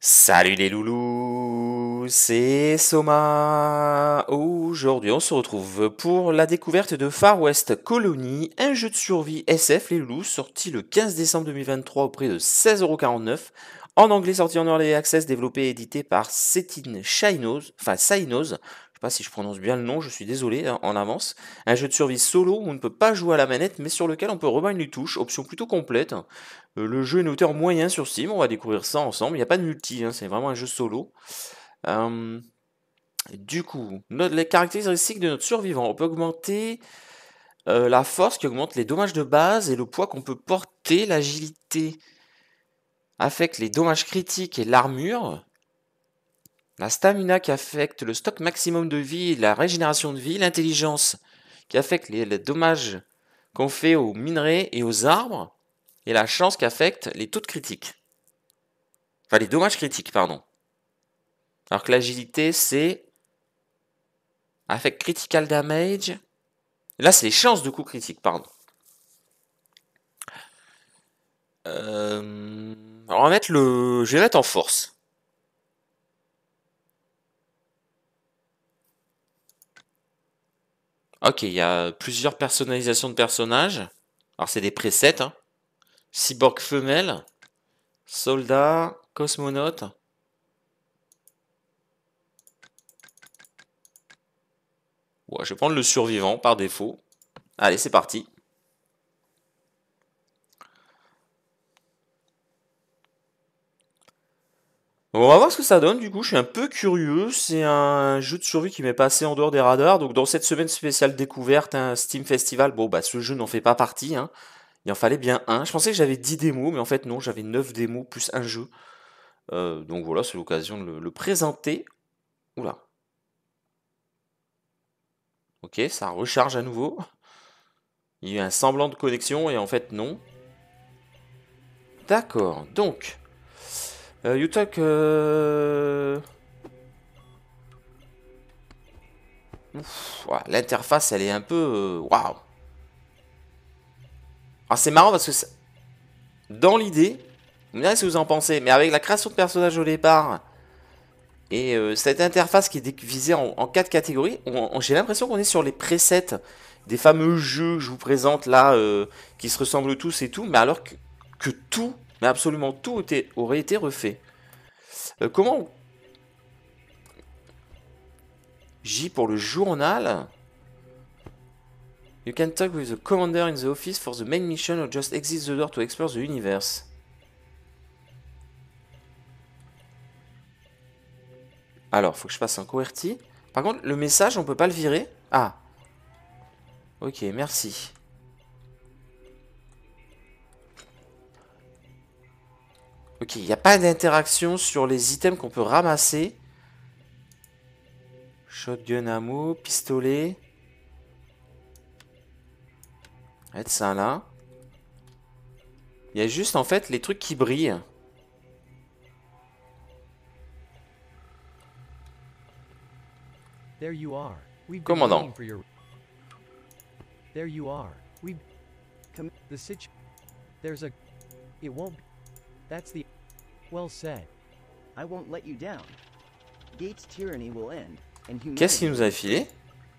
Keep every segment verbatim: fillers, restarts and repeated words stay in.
Salut les loulous, c'est Soma. Aujourd'hui, on se retrouve pour la découverte de Far West Colony, un jeu de survie S F, les loulous, sorti le quinze décembre deux mille vingt-trois au prix de seize euros quarante-neuf. En anglais, sorti en Early Access, développé et édité par Cetin Shainos, enfin Sainos. Je sais pas si je prononce bien le nom, je suis désolé hein, en avance. Un jeu de survie solo où on ne peut pas jouer à la manette, mais sur lequel on peut rebattre les touches, option plutôt complète. Euh, le jeu est noté en moyen sur Steam, on va découvrir ça ensemble. Il n'y a pas de multi, hein, c'est vraiment un jeu solo. Euh, du coup, notre- les caractéristiques de notre survivant. On peut augmenter euh, la force qui augmente les dommages de base et le poids qu'on peut porter. L'agilité affecte les dommages critiques et l'armure. La stamina qui affecte le stock maximum de vie et la régénération de vie. L'intelligence qui affecte les, les dommages qu'on fait aux minerais et aux arbres. Et la chance qui affecte les taux de critiques. Enfin, les dommages critiques, pardon. Alors que l'agilité, c'est affect critical damage. Là, c'est les chances de coup critique, pardon. Euh, Alors, on va mettre le. Je vais mettre en force. Ok, il y a plusieurs personnalisations de personnages. Alors, c'est des presets. Hein. Cyborg femelle, soldat, cosmonaute. Ouais, je vais prendre le survivant par défaut. Allez, c'est parti. On va voir ce que ça donne, du coup, je suis un peu curieux. C'est un jeu de survie qui m'est passé en dehors des radars. Donc, dans cette semaine spéciale découverte, un Steam Festival, bon, bah, ce jeu n'en fait pas partie. Hein. Il en fallait bien un. Je pensais que j'avais dix démos, mais en fait, non, j'avais neuf démos plus un jeu. Euh, donc voilà, c'est l'occasion de le, le présenter. Oula. Ok, ça recharge à nouveau. Il y a eu un semblant de connexion et en fait, non. D'accord, donc. Euh, you talk. euh, Ouf, ouais, l'interface, elle est un peu. euh, Waouh! Ah, c'est marrant parce que c'est- dans l'idée, vous me direz ce que vous en pensez, mais avec la création de personnages au départ et euh, cette interface qui est divisée en, en quatre catégories, on- on- j'ai l'impression qu'on est sur les presets des fameux jeux que je vous présente là, euh, qui se ressemblent tous et tout, mais alors que, que tout, mais absolument tout était- aurait été refait. Euh, comment J pour le journal. You can talk with the commander in the office for the main mission or just exit the door to explore the universe. Alors, faut que je fasse un QWERTY. Par contre, le message, on peut pas le virer. Ah, ok, merci. Ok, il n'y a pas d'interaction sur les items qu'on peut ramasser. Shotgun ammo, pistolet. Être ça là. Il y a juste en fait les trucs qui brillent. There you are. We've been Commandant. waiting for your. There you are. We. Come. The situ. There's a. It won't. That's the. Well said. I won't let you down. Gates' tyranny will end, and Qu'est-ce qu'il humanity nous will a be free. filé?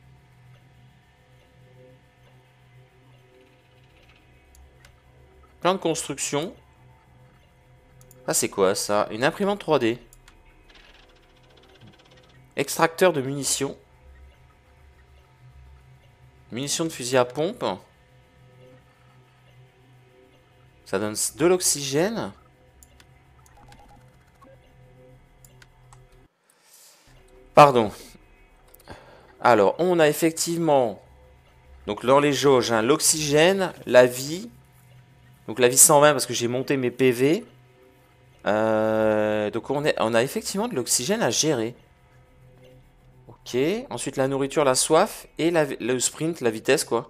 Plein de construction. Ah, c'est quoi ça? Une imprimante trois D. Extracteur de munitions. Munitions de fusil à pompe. Ça donne de l'oxygène. Pardon. Alors, on a effectivement, donc dans les jauges, hein, l'oxygène, la vie. Donc la vie cent vingt parce que j'ai monté mes P V. Euh, donc on, est, on a effectivement de l'oxygène à gérer. Ok. Ensuite la nourriture, la soif et la, le sprint, la vitesse quoi.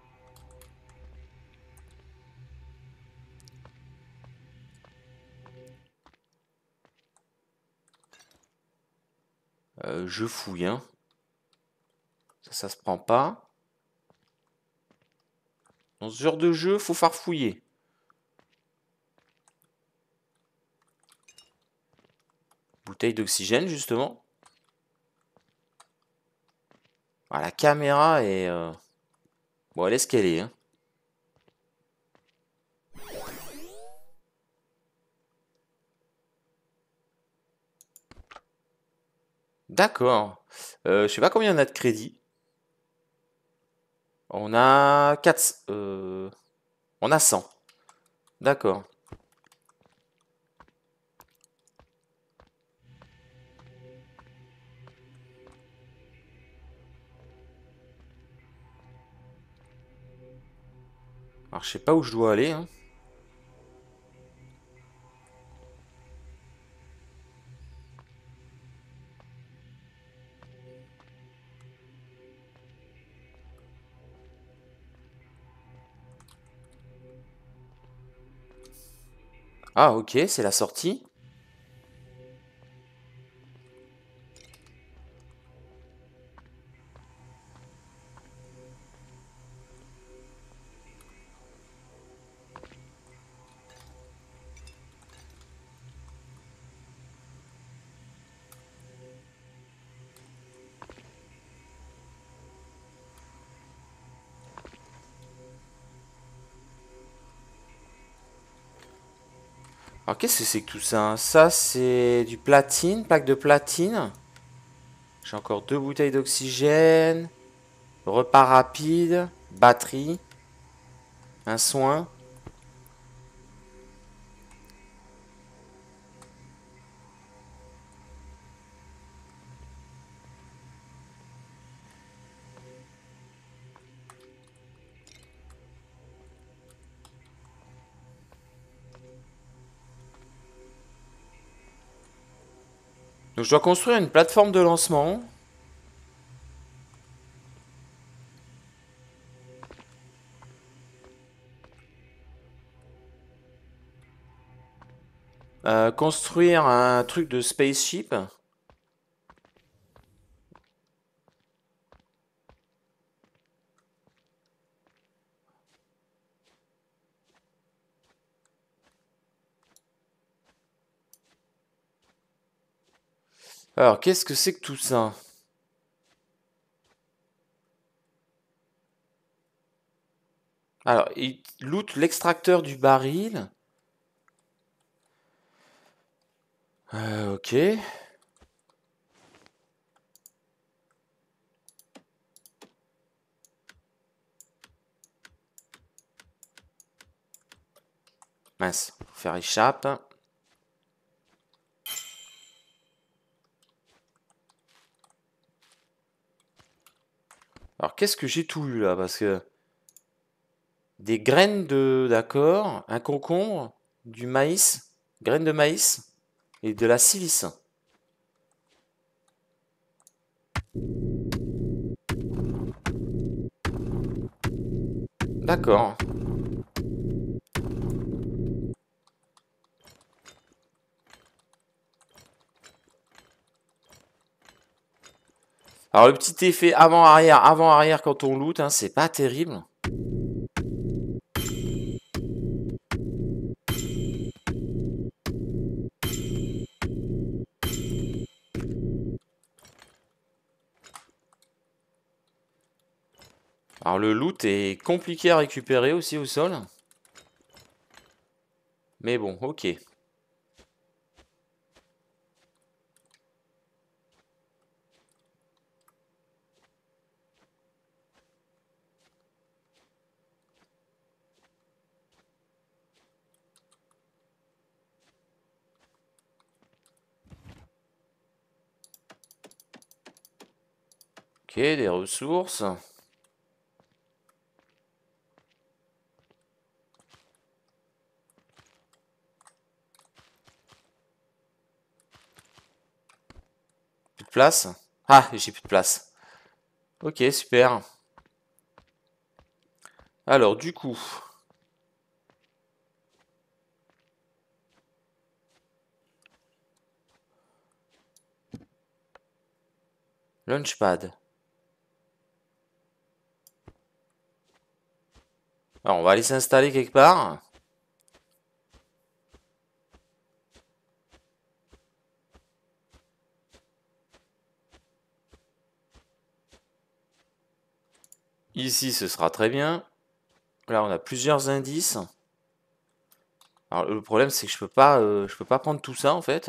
Euh, je fouille, hein. Ça, ça se prend pas. Dans ce genre de jeu, faut farfouiller. bouteille d'oxygène, justement. Ah, la caméra est... Euh... Bon, elle est ce qu'elle est. Hein. D'accord. Euh, je sais pas combien on a de crédit. On a quatre... Euh... On a cent. D'accord. Alors, je sais pas où je dois aller. Hein. Ah, ok, c'est la sortie. Alors, qu'est-ce que c'est que tout ça? Hein. Ça, c'est du platine, plaque de platine. J'ai encore deux bouteilles d'oxygène. Repas rapide. Batterie. Un soin. Donc, je dois construire une plateforme de lancement. Euh, construire un truc de spaceship. Alors, qu'est-ce que c'est que tout ça? Alors, il loot l'extracteur du baril. Euh, ok. Mince, faut faire échappe. Alors, qu'est-ce que j'ai tout eu là? Parce que... Des graines de... D'accord. Un concombre. Du maïs. Graines de maïs. Et de la silice. D'accord. Alors, le petit effet avant-arrière, avant-arrière quand on loot, hein, c'est pas terrible. Alors le loot est compliqué à récupérer aussi au sol. Mais bon, ok. Ok, des ressources. Plus de place. Ah, j'ai plus de place. Ok, super. Alors, du coup... Launchpad. Alors, on va aller s'installer quelque part. Ici, ce sera très bien. Là, on a plusieurs indices. Alors, le problème, c'est que je peux pas, euh, je peux pas prendre tout ça, en fait.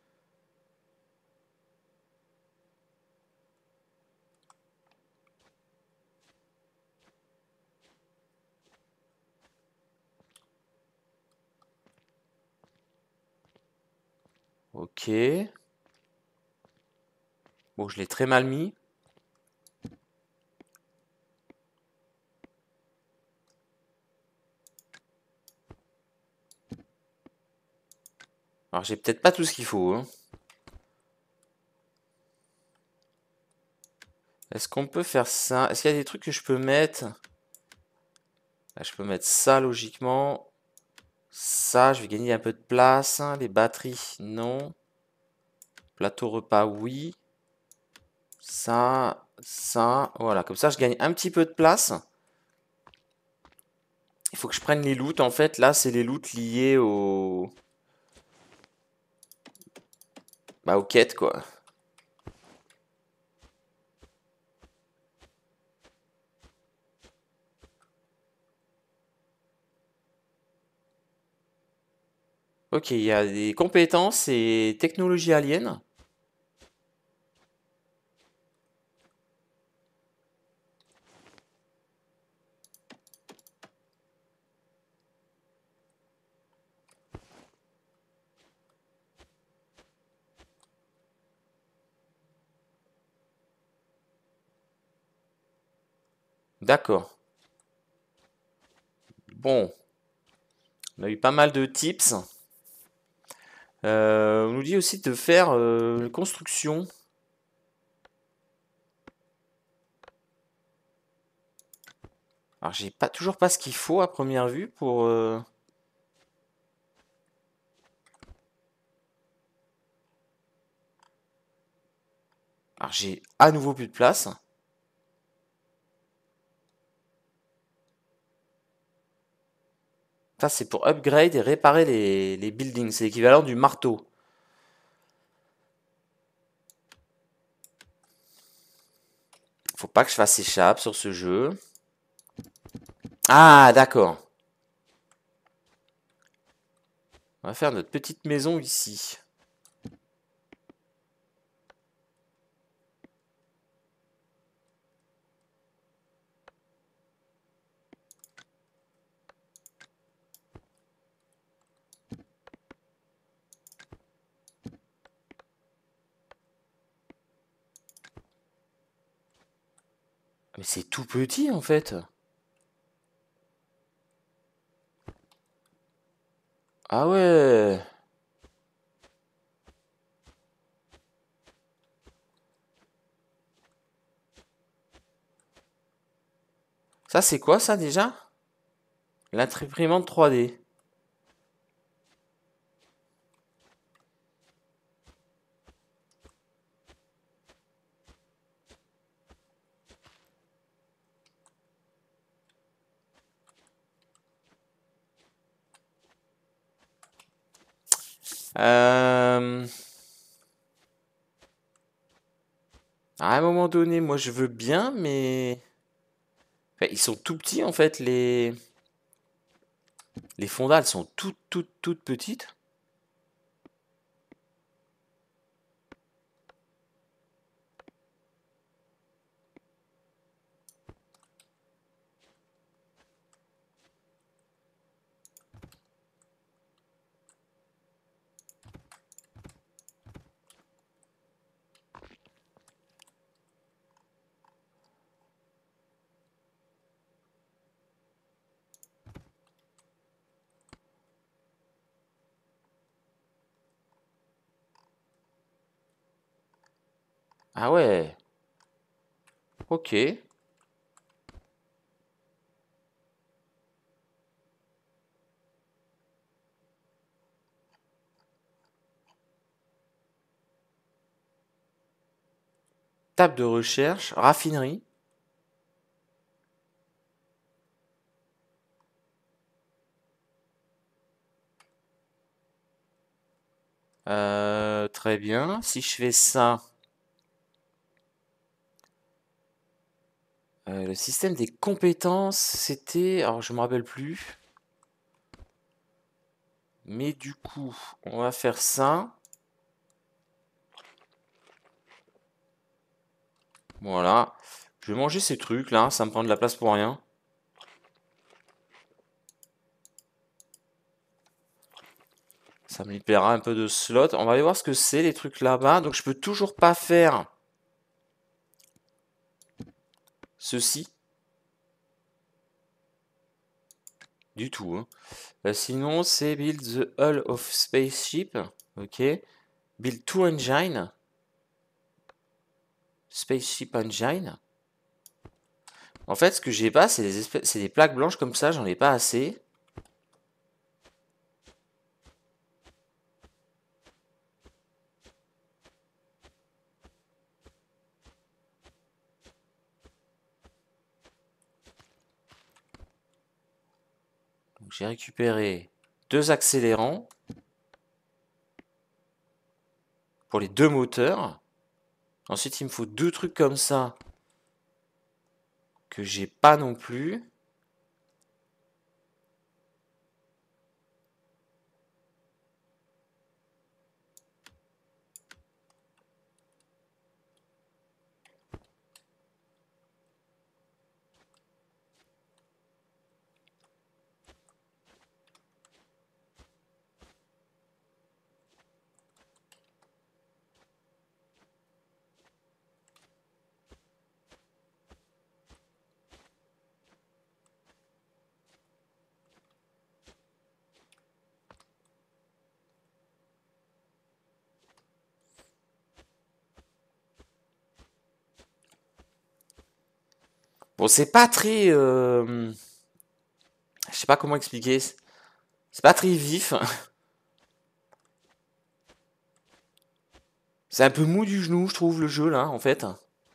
Ok. Bon, je l'ai très mal mis. Alors, j'ai peut-être pas tout ce qu'il faut, hein. Est-ce qu'on peut faire ça? Est-ce qu'il y a des trucs que je peux mettre? Là, je peux mettre ça, logiquement. Ça, je vais gagner un peu de place. Les batteries, non. Plateau repas, oui. Ça, ça. Voilà, comme ça, je gagne un petit peu de place. Il faut que je prenne les loots. En fait, là, c'est les loots liés au... Bah, aux quêtes, quoi. Ok, il y a des compétences et technologies aliens. D'accord. Bon, on a eu pas mal de tips. Euh, on nous dit aussi de faire euh, une construction. Alors, j'ai pas toujours pas ce qu'il faut à première vue pour. euh, Alors, j'ai à nouveau plus de place. Ça, c'est pour upgrade et réparer les, les buildings. C'est l'équivalent du marteau. Faut pas que je fasse échappe sur ce jeu. Ah, d'accord. On va faire notre petite maison ici. Mais c'est tout petit en fait. Ah ouais. Ça, c'est quoi ça déjà? L'imprimante trois D. Euh... À un moment donné, moi je veux bien, mais... Enfin, ils sont tout petits en fait, les... Les fondales sont toutes, toutes, toutes petites. Ah ouais. Ok. Table de recherche, raffinerie. Euh, très bien. Si je fais ça, euh, Le système des compétences, c'était... Alors, je me rappelle plus. Mais du coup, on va faire ça. Voilà. Je vais manger ces trucs là, ça me prend de la place pour rien. Ça me libérera un peu de slot. On va aller voir ce que c'est les trucs là-bas. Donc je peux toujours pas faire ceci. Du tout. Hein. Euh, sinon, c'est build the hull of spaceship. Ok. Build two engine. Spaceship engine. En fait, ce que j'ai pas, c'est des, espèces... c'est des plaques blanches comme ça. J'en ai pas assez. J'ai récupéré deux accélérants pour les deux moteurs. Ensuite, il me faut deux trucs comme ça que j'ai pas non plus. Bon, c'est pas très... euh, Je sais pas comment expliquer. C'est pas très vif. C'est un peu mou du genou, je trouve, le jeu, là, en fait.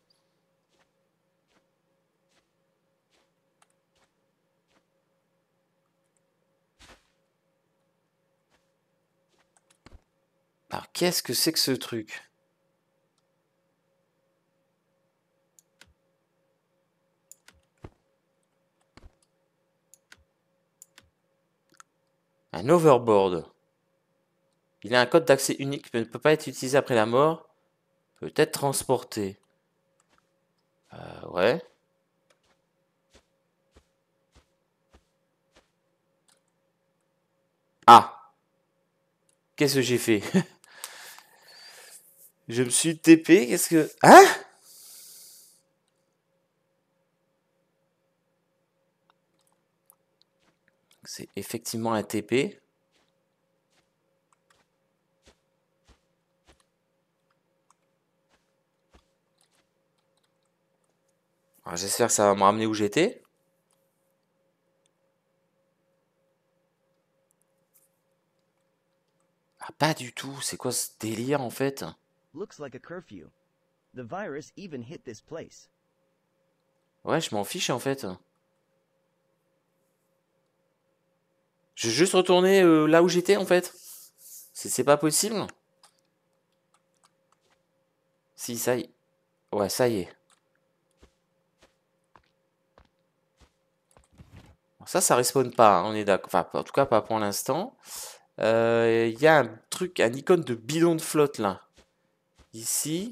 Alors, qu'est-ce que c'est que ce truc? Un overboard. Il a un code d'accès unique, mais ne peut pas être utilisé après la mort. Peut être transporté. Euh, ouais. Ah! Qu'est-ce que j'ai fait? Je me suis T P, qu'est-ce que... Hein? C'est effectivement un T P. Alors, j'espère que ça va me ramener où j'étais. Ah, pas du tout. C'est quoi ce délire, en fait? Looks like a curfew. The virus even hit this place. Ouais, je m'en fiche, en fait. Je vais juste retourner euh, là où j'étais, en fait. C'est pas possible? Si, ça y est. Ouais, ça y est. Ça, ça respawn pas, hein, on est d'accord. Enfin, en tout cas, pas pour l'instant. Il euh, y a un truc, un icône de bidon de flotte, là. Ici.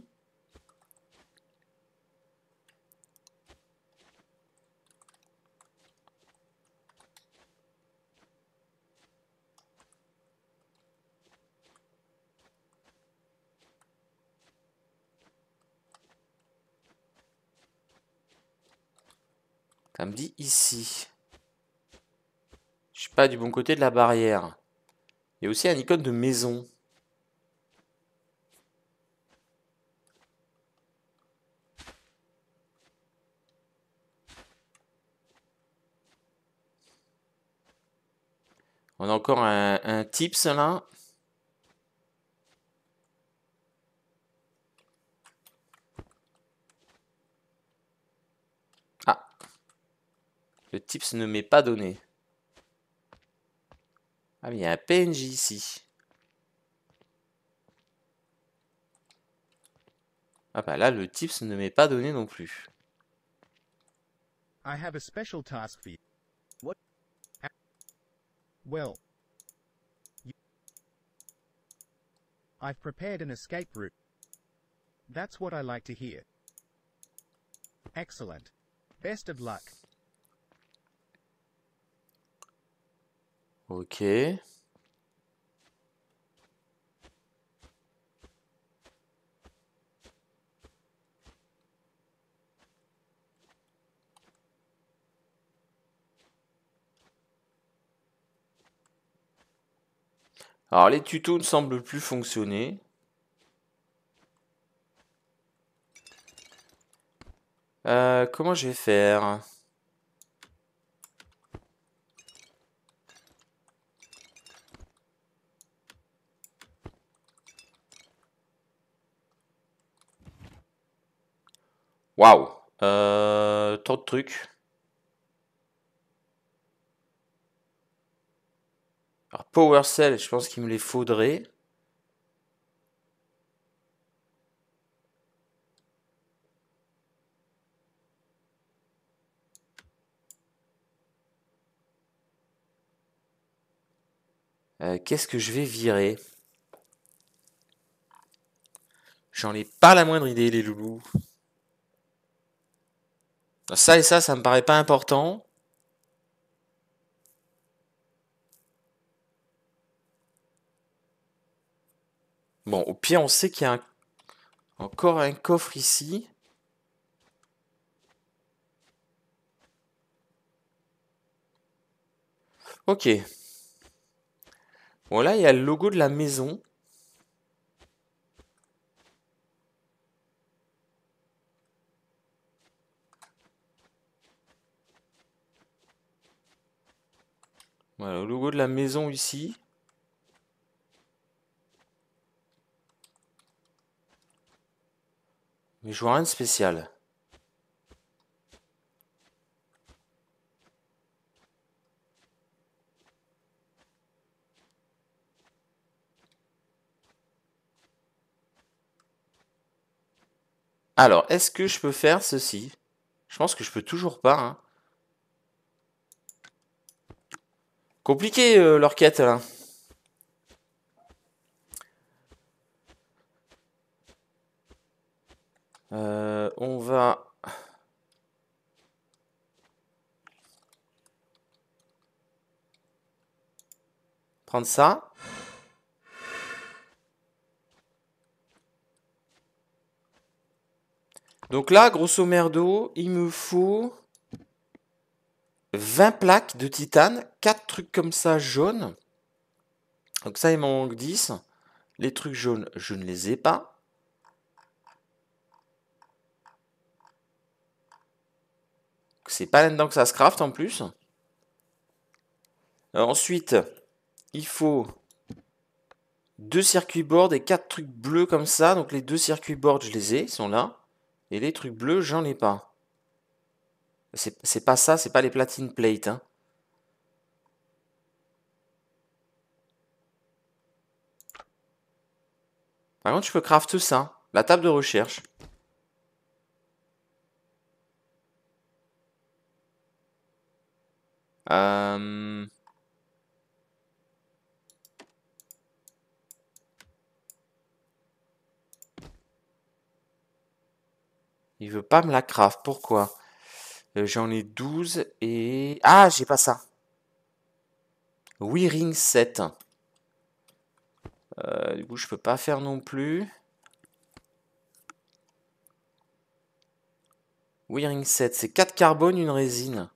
Ça me dit ici. Je suis pas du bon côté de la barrière. Il y a aussi un icône de maison. On a encore un, un tips là. Ah. Le tips ne m'est pas donné. Ah, mais il y a un P N J ici. Ah bah là, le tips ne m'est pas donné non plus. I have a special task for you. What? Well, you, I've prepared an escape route. That's what I like to hear. Excellent. Best of luck. Ok. Alors les tutos ne semblent plus fonctionner. Euh, comment je vais faire? Waouh! Euh, tant de trucs. Alors Power Cell, je pense qu'il me les faudrait. Euh, qu'est-ce que je vais virer? J'en ai pas la moindre idée, les loulous. Ça et ça, ça me paraît pas important. Bon, au pire, on sait qu'il y a un- encore un coffre ici. Ok. Bon, là, il y a le logo de la maison. Voilà, le logo de la maison ici. Mais je vois rien de spécial. Alors, est-ce que je peux faire ceci? Je pense que je peux toujours pas, hein. Compliqué, euh, leur quête, là. Euh, on va... prendre ça. Donc là, grosso merdo, il me faut vingt plaques de titane, quatre trucs comme ça jaunes. Donc ça, il m'en manque dix. Les trucs jaunes, je ne les ai pas. C'est pas là-dedans que ça se craft en plus. Euh, ensuite, il faut deux circuits boards et quatre trucs bleus comme ça. Donc les deux circuits boards, je les ai, ils sont là. Et les trucs bleus, j'en ai pas. C'est pas ça, c'est pas les platine plate, hein. Par contre, je peux craft ça. La table de recherche. Euh... Il veut pas me la craft. Pourquoi? Euh, J'en ai douze et... Ah, j'ai pas ça. Wearing sept. Euh, du coup, je peux pas faire non plus. Wearing sept, c'est quatre carbone, une résine.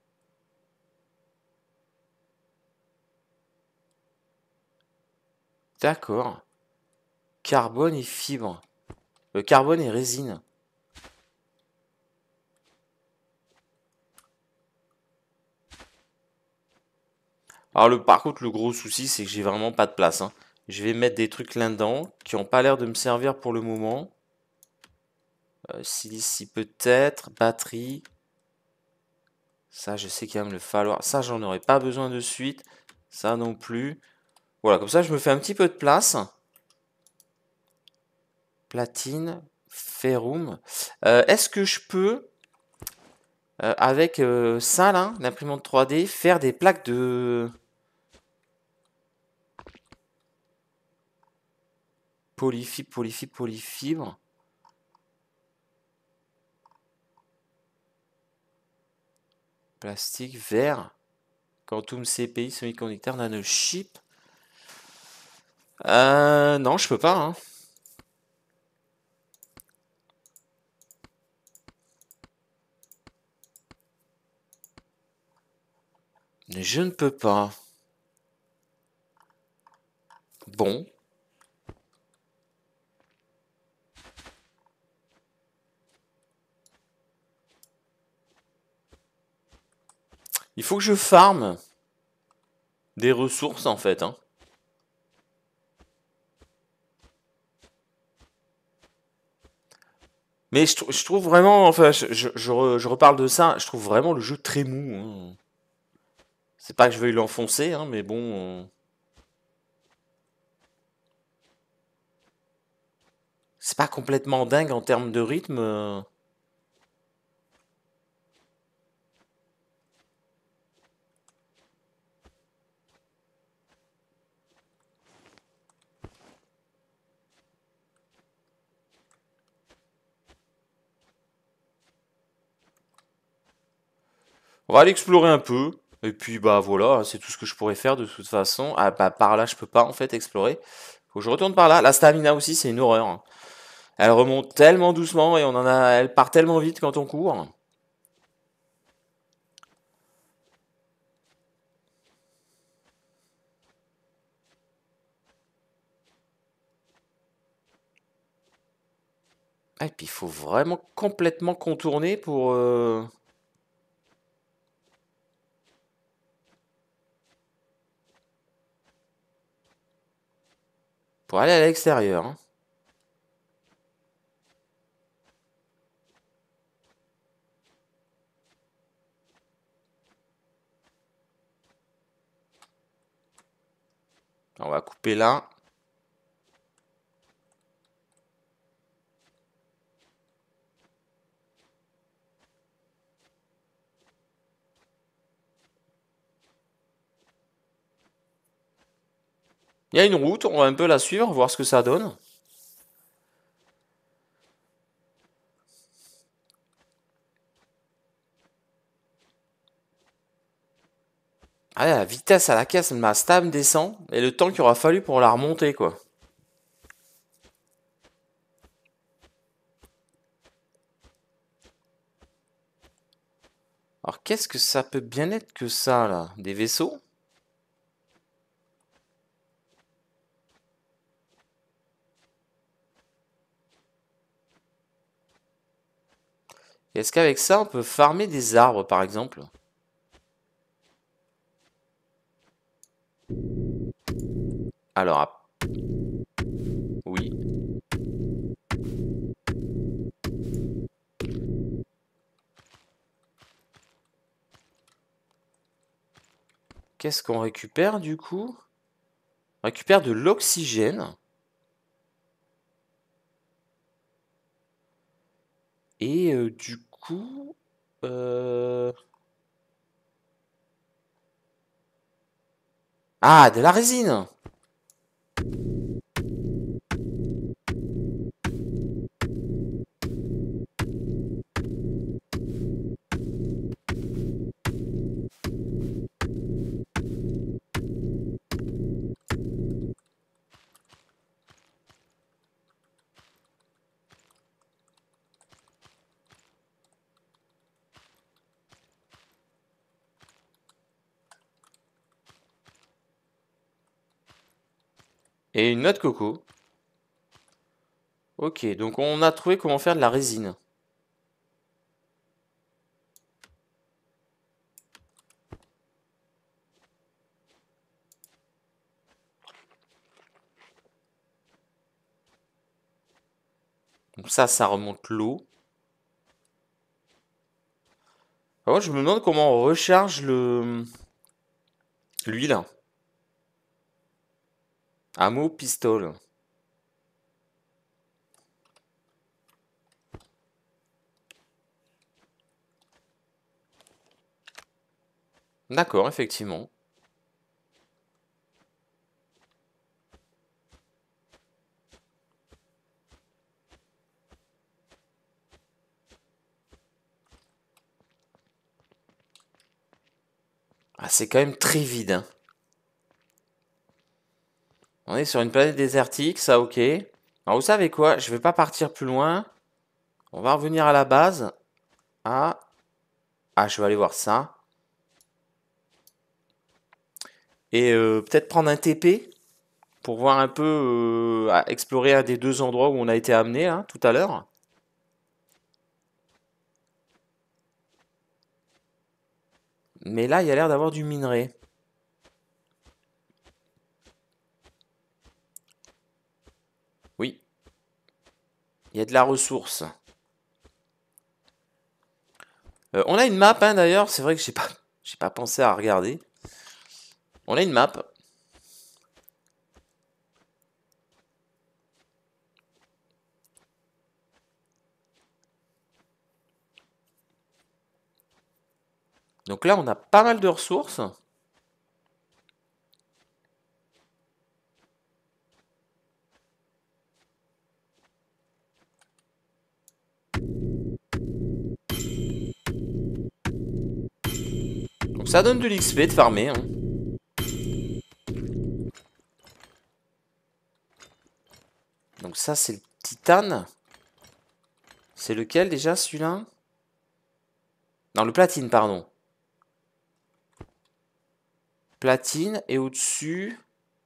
D'accord. Carbone et fibre. Euh, carbone et résine. Alors, le, par contre, le gros souci, c'est que j'ai vraiment pas de place, hein. Je vais mettre des trucs là-dedans qui n'ont pas l'air de me servir pour le moment. Euh, silice peut-être. Batterie. Ça, je sais qu'il va me le falloir. Ça, j'en aurais pas besoin de suite. Ça non plus. Voilà, comme ça, je me fais un petit peu de place. Platine. Ferrum. Euh, Est-ce que je peux Euh, avec euh, ça, là, l'imprimante trois D, faire des plaques de... Polyfibre, polyfibre, polyfibre. Plastique, verre. Quantum C P I, semi-conducteur, nanochip. Euh, non, je peux pas, hein. Je ne peux pas. Bon. Il faut que je farme des ressources, en fait, hein. Mais je, trou- je trouve vraiment, enfin, je, je- je re- je reparle de ça, je trouve vraiment le jeu très mou, hein. C'est pas que je veuille l'enfoncer, hein, mais bon. euh, C'est pas complètement dingue en termes de rythme. euh. On va aller explorer un peu. Et puis bah voilà, c'est tout ce que je pourrais faire de toute façon. Ah bah par là je peux pas en fait explorer. Faut que je retourne par là. La stamina aussi c'est une horreur, hein. Elle remonte tellement doucement et on en a, elle part tellement vite quand on court. Ah, et puis il faut vraiment complètement contourner pour euh, pour aller à l'extérieur, hein. On va couper là. Il y a une route, on va un peu la suivre, voir ce que ça donne. Ah, la vitesse à laquelle ma stam descend et le temps qu'il aura fallu pour la remonter, quoi. Alors, qu'est-ce que ça peut bien être que ça, là? Des vaisseaux? Est-ce qu'avec ça, on peut farmer des arbres, par exemple? Alors, ah, oui. Qu'est-ce qu'on récupère, du coup? On récupère de l'oxygène. Et euh, du coup... euh, Ah, de la résine! Et une noix de coco. Ok, donc on a trouvé comment faire de la résine. Donc ça, ça remonte l'eau. Alors, je me demande comment on recharge le l'huile. Ammo, pistole. D'accord, effectivement. Ah, c'est quand même très vide, hein. On est sur une planète désertique, ça ok. Alors vous savez quoi? Je vais pas partir plus loin. On va revenir à la base. Ah. Ah, je vais aller voir ça. Et euh, peut-être prendre un T P pour voir un peu, euh, à explorer un des deux endroits où on a été amené là, tout à l'heure. Mais là, il y a l'air d'avoir du minerai. Oui. Il y a de la ressource. Euh, on a une map, hein, d'ailleurs. C'est vrai que j'ai pas, j'ai pas pensé à regarder. On a une map. Donc là, on a pas mal de ressources. Donc ça donne de l'X P de farmer, hein. Donc ça, c'est le titane. C'est lequel déjà, celui-là? Non, le platine, pardon. Platine, et au-dessus,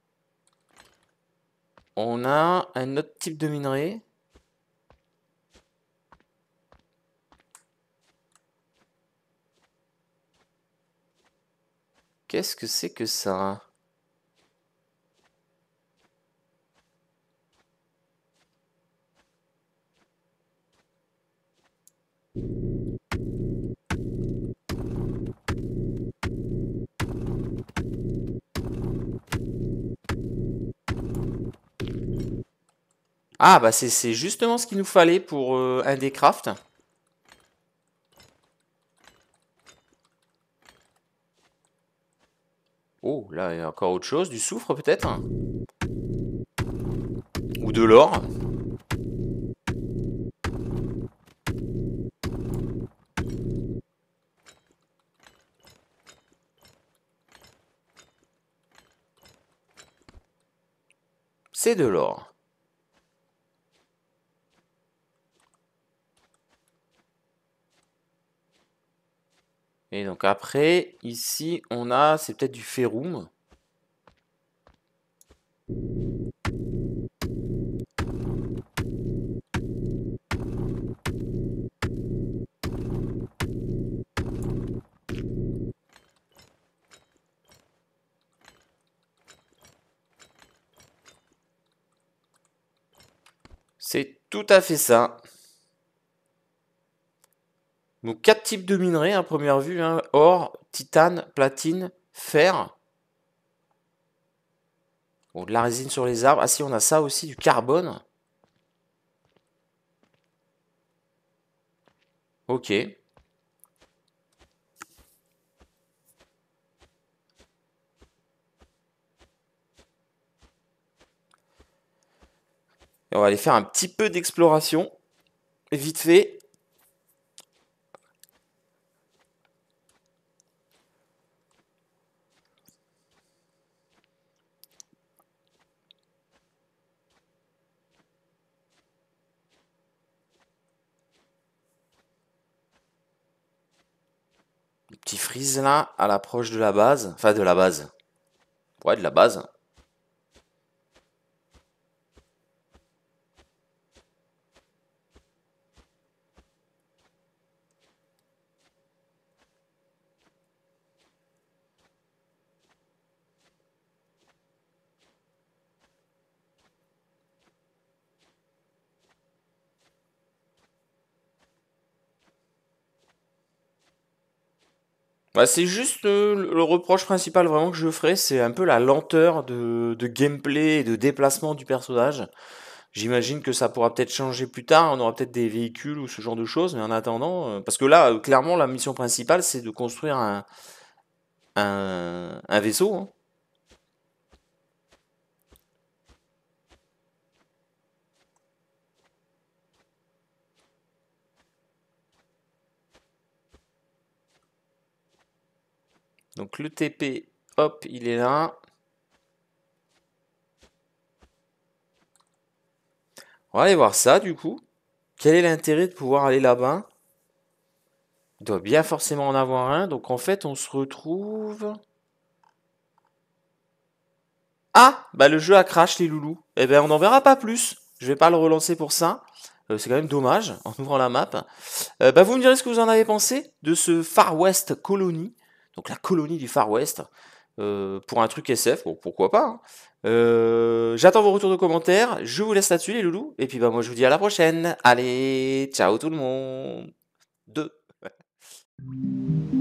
on a un autre type de minerai. Qu'est-ce que c'est que ça? Ah, bah c'est c'est justement ce qu'il nous fallait pour euh, un des crafts. Oh, là, il y a encore autre chose. Du soufre, peut-être? Ou de l'or. C'est de l'or. Et donc après, ici, on a... C'est peut-être du ferrum. C'est tout à fait ça. Donc quatre types de minerais à première vue, hein. Or, titane, platine, fer. Bon, de la résine sur les arbres. Ah si, on a ça aussi, du carbone. Ok. Et on va aller faire un petit peu d'exploration. Vite fait. Le petit freeze là, à l'approche de la base. Enfin, de la base. Ouais, de la base. Bah, c'est juste euh, le, le reproche principal vraiment que je ferais, c'est un peu la lenteur de, de gameplay et de déplacement du personnage. J'imagine que ça pourra peut-être changer plus tard, on aura peut-être des véhicules ou ce genre de choses, mais en attendant, euh, parce que là, euh, clairement, la mission principale, c'est de construire un, un, un vaisseau. Hein. Donc le T P, hop, il est là. On va aller voir ça du coup. Quel est l'intérêt de pouvoir aller là-bas? Il doit bien forcément en avoir un. Donc en fait, on se retrouve... Ah, bah le jeu a crash les loulous. Eh ben on n'en verra pas plus. Je vais pas le relancer pour ça. Euh, c'est quand même dommage en ouvrant la map. Euh, bah vous me direz ce que vous en avez pensé de ce Far West Colony. Donc la colonie du Far West. Euh, pour un truc S F, bon pourquoi pas. Hein. Euh, J'attends vos retours de commentaires. Je vous laisse là-dessus les loulous. Et puis bah moi je vous dis à la prochaine. Allez, ciao tout le monde. Deux.